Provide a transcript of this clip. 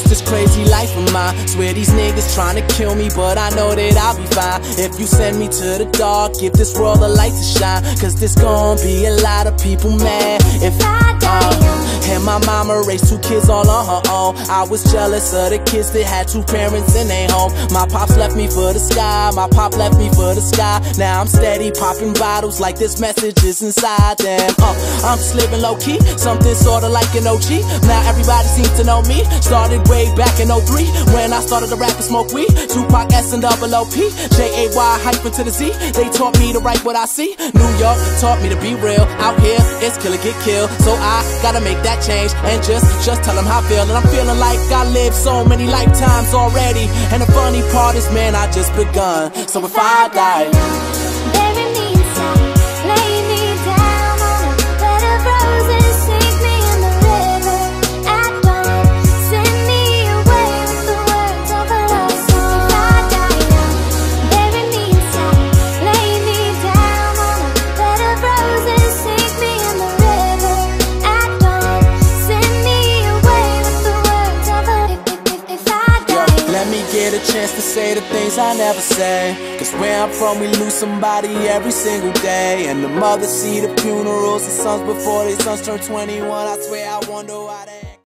against this crazy life of mine. Swear these niggas trying to kill me, but I know that I'll be fine. If you send me to the dark, give this world a light to shine. Cause there's gonna be a lot of people mad if I die young. And my mama raised 2 kids all on her own. I was jealous of the kids that had 2 parents in their home. My pops left me for the sky, my pop left me for the sky. Now I'm steady popping bottles like this message is inside them. I'm just living low-key, something sorta like an OG. Now everybody seems to know me. Started way back in 03 when I started to rap and smoke weed. Tupac S and double OP, Jay hyphen to the Z. They taught me to write what I see. New York taught me to be real. Out here, it's kill or get killed. So I gotta make that change and just tell them how I feel. And I'm feeling like I lived so many lifetimes already. And the funny part is, man, I just begun. So if I die, bury me inside, lay me down on a bed of roses, sink me in the river at dawn, send me away with the words of a love song. If I die young, bury me inside, lay me down on a bed of roses, sink me in the river at dawn, send me away with the words of a if I die. Let me get a chance to say the things I never say. Cause where I'm from, we lose somebody every single day. And the mothers see the funerals, the sons before their sons turn 21. I swear I wonder why they